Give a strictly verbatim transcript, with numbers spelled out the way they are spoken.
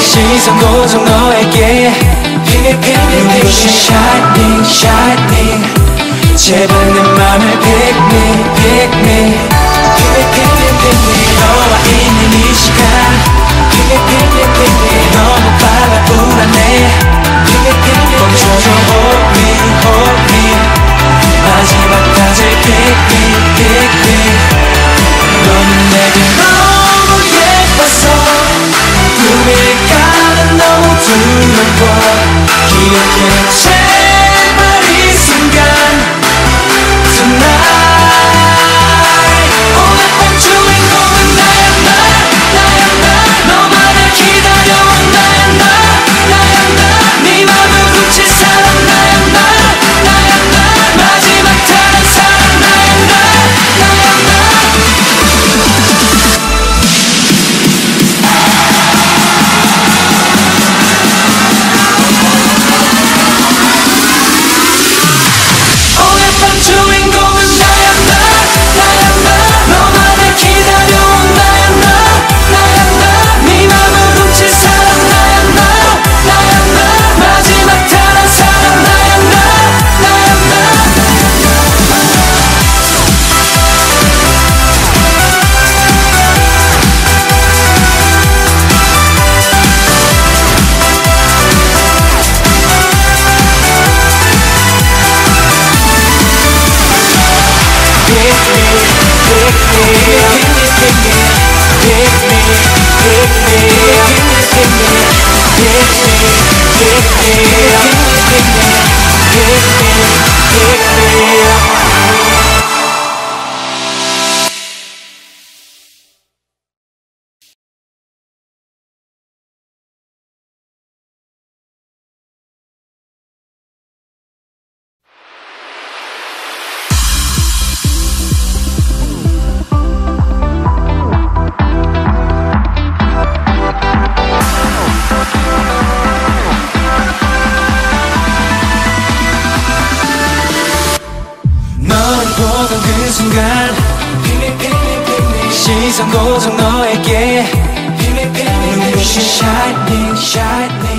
시선 고정 너에게 눈부신 shining shining 제발 내 맘을 pick me pick me 너와 있는 이 시간 너무 빨라 불안해 멈춰줘 hold me hold me 마지막까지 pick me pick me 너는 내게 너무 예뻐서 꿈을 가는 너무 두려워 기억해 제발 이 순간 tonight 오늘 밤 주인공은 나야 나 나야 나 너만을 기다려온 나야 나 나야 나 네 맘을 훔칠 사람 나야 나 나야 나 마지막 다른 사람 나야 나 나야 나 오늘 밤 주인공은 나야 나 나야 나 너만을 기다려온 나야 나 나야 나 네 맘을 훔칠 사람 나야 나 나야 나 마지막 다른 사람 나야 나 나야 나 널 보던 그 순간 시선 고정 너에게 눈부신 shining shining